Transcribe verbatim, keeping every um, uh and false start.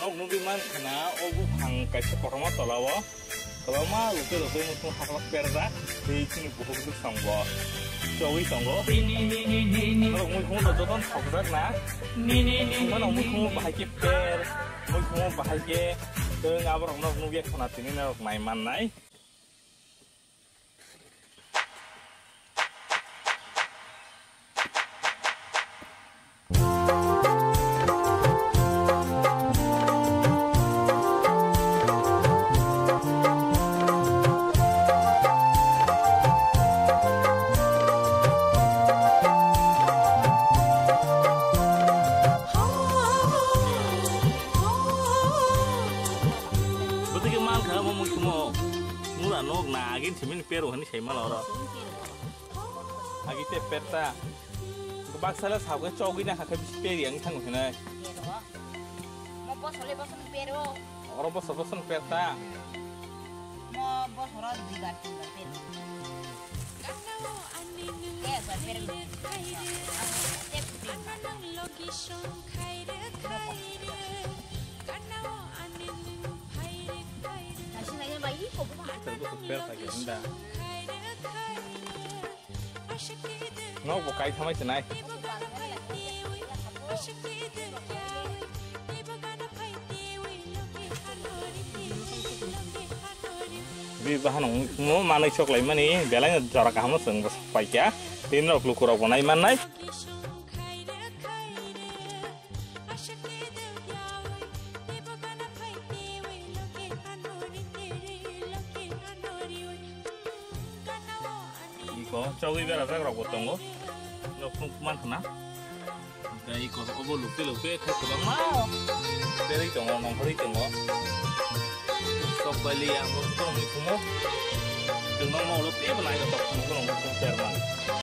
nok nugi man kana obu phang kaisa koroma tolawo koloma lupe lupe mutung haklak perda dei chini buhuk duk sangbo chowi sangbo nok mui khung joton thokjak na mana mui khung bahai ke per mui khung bahai ke teng abor nok nugi khona tini nok nai man nai nok na agin simin pero hani sei maloro agite peta bak sala sabga chogina hakka peri ang thang hina mo bos hole boson pero oro bos boson peta mo bos hora diga tinga pero ke ba pero Perta no bukai thamai tnai bi bahan mo manai choklai mani belai jara kaham seng bas paikya tin rok lukurok bonai manai iko chowi bera jak rok botongo nok man khna dai ko obo lupe lupe khak bang ma beri tongo nong hori tongo sok bali yang ko tong mi kumo tong mo lupe balai ko tong ko nong ko perman